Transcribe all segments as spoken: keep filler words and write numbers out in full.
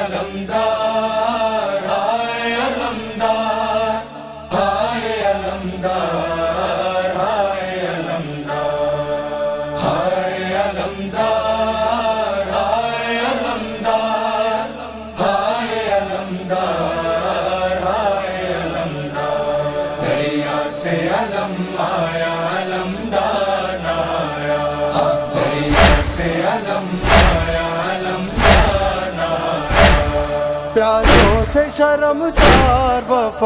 علمدار ہائے علمدار ہائے علمدار ہائے علمدار ہائے علمدار ہائے علمدار ہائے علمدار ہائے علمدار دریا سے علم آیا علمدار آیا دریا سے علم آیا علمدار آیا پیاسوں سے شرمسار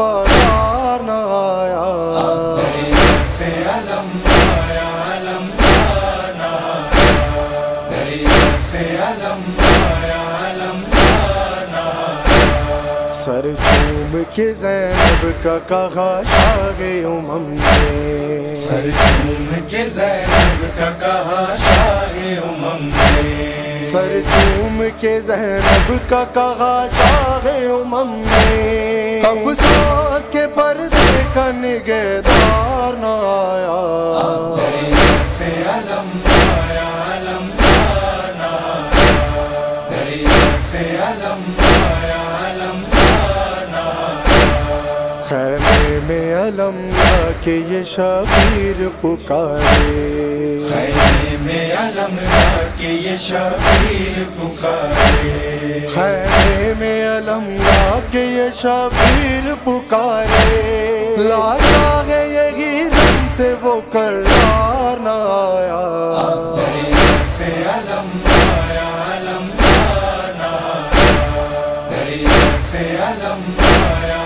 وفادار نہ آیا دریا سے علم آیا علمدار آیا دریا سے علم آیا علمدار آیا سر چوم کے زینب کا کہا شاہ امم نے سر چوم کے زینب کا کہا شاہ امم نے سر چوم کے زینب کا کہا شاہ امم نے افسوس کے پردے کا نگہدار نہ آیا دریا سے علم آیا علمدار آیا دریا سے علم آیا علمدار آیا خیمے میں علم لا کے یہ شبیر پکارے خیمے میں علم لا کے یہ شبیر پکارے خیمے میں علم لا کے یہ شبیر پکارے لایا ہے یہی دم سے وہ قرار نہ آیا دریا سے علم آیا علمدار آیا دریا سے علم آیا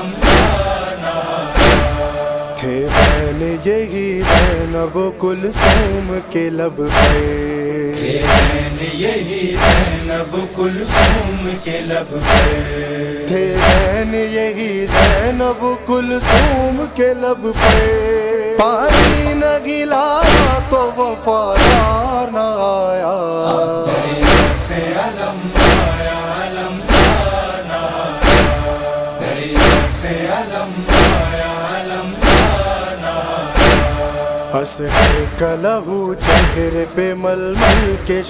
علمدار آیا تھے بہن یہی زینب کلثوم کے لب پہ بہن یہی زینب کلثوم کے لب پہ تھے بہن یہی زینب کلثوم کے لب پہ پانی نہ گلایا تو وفادار نہ آیا دریا سے علم آیا علمدار آیا دریا سے علم آیا علمدار آیا اصغر کا لہو چہرے پہ ململ کے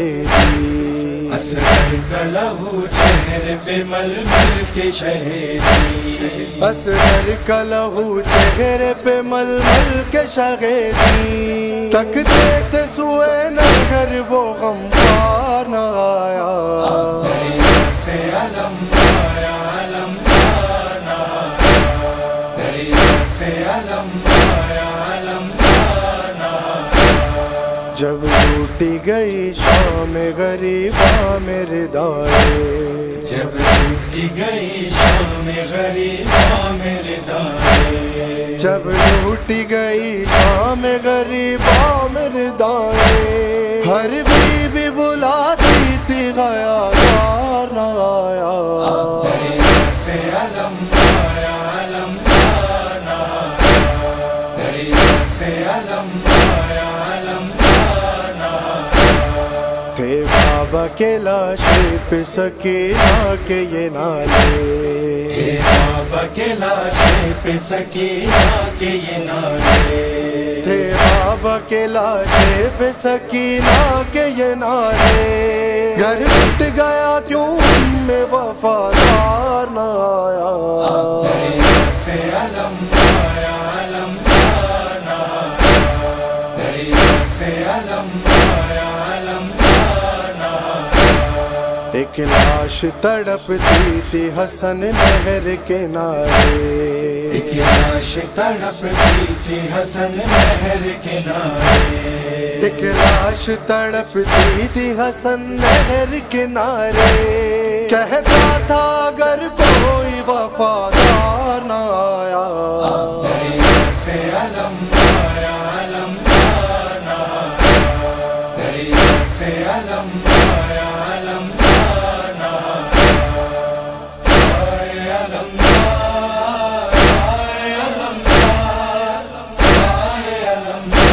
شہیدی اصغر کا لہو چہرے پہ ململ کے شہیدی اصغر کا لہو چہرے پہ ململ کے شہیدی تکتے تھے سوئے نگر وہ غمخوار نہ آیا دریا سے علم آیا علمدار آیا دریا سے علم آیا علمدار آیا جب لوٹی گئی شام غریباں میرے دارے جب لوٹی گئی شام غریباں میرے دارے جب لوٹی گئی شام غریباں میرے دارے ہر بی بی بلاتی تھی غیا دار نہ آیا دریا سے علم آیا علمدار آیا دریا سے علم آیا علمدار آیا تھے بابا کے لاشے پہ سکینہ کے یہ نالے اے بابا کے لاشے پہ سکینہ کے یہ نالے تھے بابا کے لاشے پہ سکینہ کے یہ نالے گھر ٹوٹ گیا کیوں ان میں وفادار نہ آیا دریا سے علم آیا علمدار آیا دریا سے علم آیا علمدار آیا ایک لاش تڑپتی تھی حسن نہر کنارے ایک لاش تڑپتی تھی حسن نہر کنارے ایک لاش تڑپتی تھی حسن نہر کنارے کہتا تھا اگر کوئی وفادار نہ آیا دریا سے علم آیا علمدار آیا دریا سے علم آیا علمدار آیا ہائے علمدار ہائے علمدار ہائے علمدار